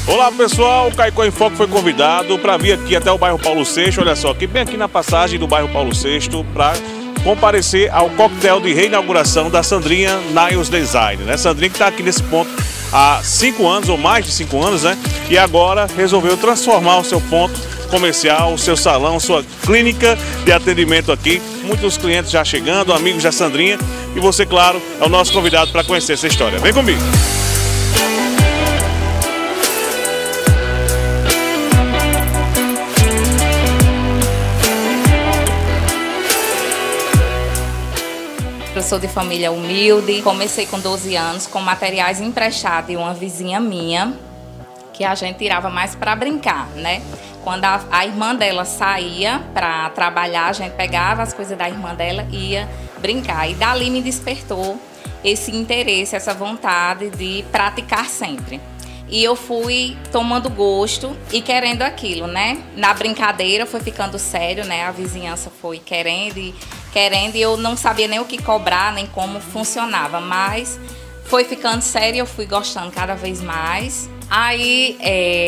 Olá pessoal, o Caicó em Foco foi convidado para vir aqui até o bairro Paulo VI, olha só, aqui bem aqui na passagem do bairro Paulo VI, para comparecer ao coquetel de reinauguração da Sandrinha Nails Design, né? Sandrinha que está aqui nesse ponto há 5 anos ou mais de 5 anos, né? E agora resolveu transformar o seu ponto comercial, o seu salão, sua clínica de atendimento aqui. Muitos clientes já chegando, amigos da Sandrinha, e você, claro, é o nosso convidado para conhecer essa história. Vem comigo! Eu sou de família humilde, comecei com 12 anos com materiais emprestados de uma vizinha minha, que a gente tirava mais para brincar, né? Quando a irmã dela saía para trabalhar, a gente pegava as coisas da irmã dela e ia brincar. E dali me despertou esse interesse, essa vontade de praticar sempre. E eu fui tomando gosto e querendo aquilo, né? Na brincadeira foi ficando sério, né? A vizinhança foi querendo e eu não sabia nem o que cobrar, nem como funcionava. Mas foi ficando sério e eu fui gostando cada vez mais. Aí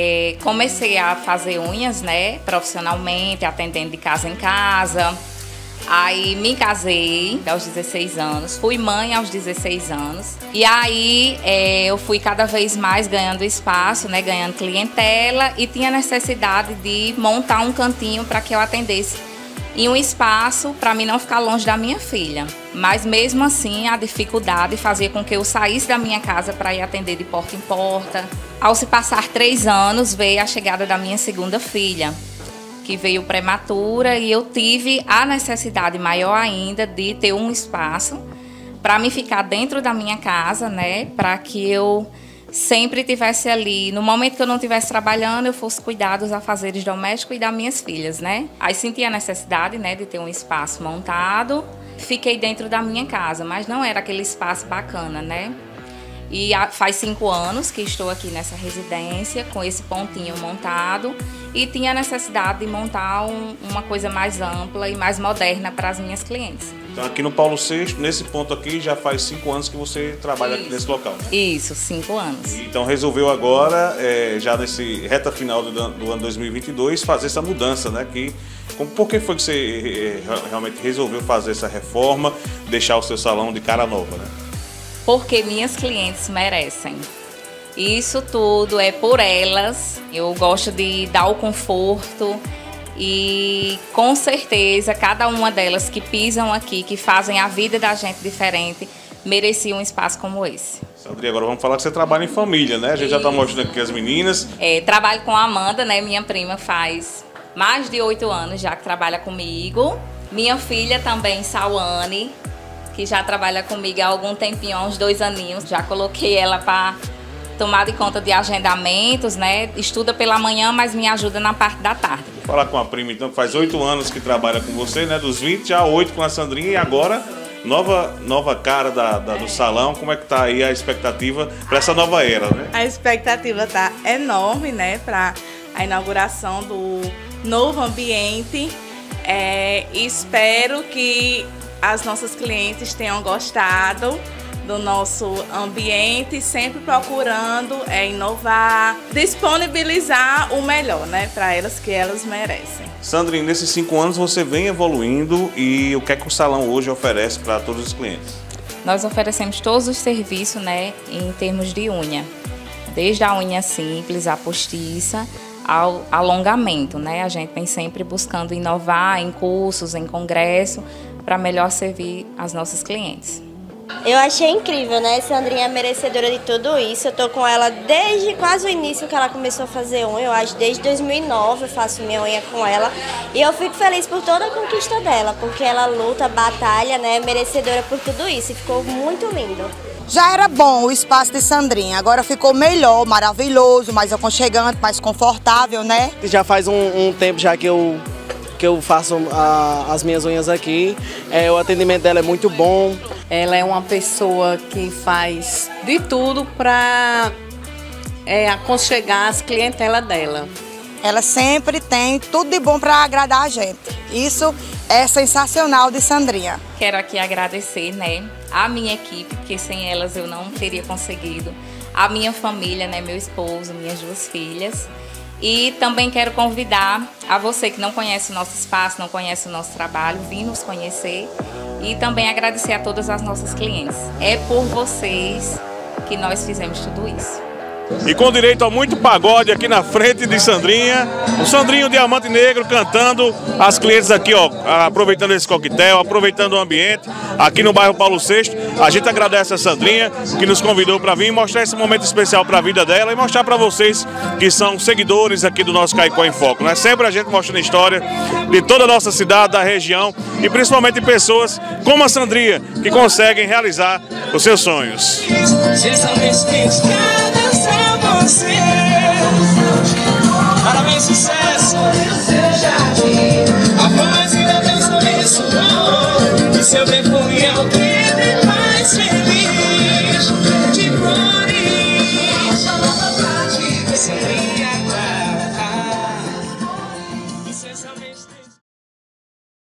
comecei a fazer unhas, né? Profissionalmente, atendendo de casa em casa. Aí me casei aos 16 anos, fui mãe aos 16 anos. E aí eu fui cada vez mais ganhando espaço, né, ganhando clientela e tinha necessidade de montar um cantinho para que eu atendesse em um espaço para mim não ficar longe da minha filha. Mas mesmo assim a dificuldade fazia com que eu saísse da minha casa para ir atender de porta em porta. Ao se passar 3 anos veio a chegada da minha segunda filha, que veio prematura, e eu tive a necessidade maior ainda de ter um espaço para me ficar dentro da minha casa, né? Para que eu sempre estivesse ali. No momento que eu não estivesse trabalhando, eu fosse cuidar dos afazeres domésticos e das minhas filhas, né? Aí senti a necessidade, né, de ter um espaço montado. Fiquei dentro da minha casa, mas não era aquele espaço bacana, né? E faz 5 anos que estou aqui nessa residência, com esse pontinho montado, e tinha a necessidade de montar uma coisa mais ampla e mais moderna para as minhas clientes. Então aqui no Paulo VI, nesse ponto aqui, já faz 5 anos que você trabalha aqui nesse local, né? Isso, 5 anos. Então resolveu agora, já nesse reta final do ano 2022, fazer essa mudança, né? Por que foi que você realmente resolveu fazer essa reforma, deixar o seu salão de cara nova, né? Porque minhas clientes merecem. Isso tudo é por elas. Eu gosto de dar o conforto e com certeza cada uma delas que pisam aqui, que fazem a vida da gente diferente, merecia um espaço como esse. Sandrinha, agora vamos falar que você trabalha em família, né? A gente já está mostrando aqui as meninas. Trabalho com a Amanda, né? Minha prima faz mais de 8 anos já que trabalha comigo. Minha filha também, Sawane, que já trabalha comigo há algum tempinho, há uns 2 aninhos. Já coloquei ela para tomar de conta de agendamentos, né? Estuda pela manhã, mas me ajuda na parte da tarde. Vou falar com a prima, então, que faz 8 anos que trabalha com você, né? Dos 20, já 8 com a Sandrinha, e agora nova cara do salão. Como é que tá aí a expectativa para essa nova era, né? A expectativa tá enorme, né? Para a inauguração do novo ambiente. Espero que as nossas clientes tenham gostado do nosso ambiente, sempre procurando inovar, disponibilizar o melhor, né, para elas, que elas merecem. Sandrinha, nesses 5 anos você vem evoluindo, e o que é que o salão hoje oferece para todos os clientes? Nós oferecemos todos os serviços, né, em termos de unha, desde a unha simples, a postiça, ao alongamento, né? A gente vem sempre buscando inovar em cursos, em congresso, para melhor servir as nossas clientes. Eu achei incrível, né? Sandrinha é merecedora de tudo isso. Eu tô com ela desde quase o início que ela começou a fazer unha. Eu acho desde 2009 eu faço minha unha com ela. E eu fico feliz por toda a conquista dela, porque ela luta, batalha, né? Merecedora por tudo isso. E ficou muito lindo. Já era bom o espaço de Sandrinha, agora ficou melhor, maravilhoso, mais aconchegante, mais confortável, né? Já faz um tempo já que eu faço as minhas unhas aqui. O atendimento dela é muito bom. Ela é uma pessoa que faz de tudo para aconchegar as clientelas dela. Ela sempre tem tudo de bom para agradar a gente. Isso é sensacional de Sandrinha. Quero aqui agradecer, né, a minha equipe, porque sem elas eu não teria conseguido a minha família, né, meu esposo, minhas 2 filhas. E também quero convidar a você que não conhece o nosso espaço, não conhece o nosso trabalho, vir nos conhecer e também agradecer a todas as nossas clientes. É por vocês que nós fizemos tudo isso. E com direito a muito pagode aqui na frente de Sandrinha, o Sandrinho Diamante Negro cantando, as clientes aqui, ó, aproveitando esse coquetel, aproveitando o ambiente, aqui no bairro Paulo VI. A gente agradece a Sandrinha, que nos convidou para vir mostrar esse momento especial para a vida dela e mostrar para vocês que são seguidores aqui do nosso Caicó em Foco, né? Sempre a gente mostrando a história de toda a nossa cidade, da região e principalmente pessoas como a Sandrinha, que conseguem realizar os seus sonhos.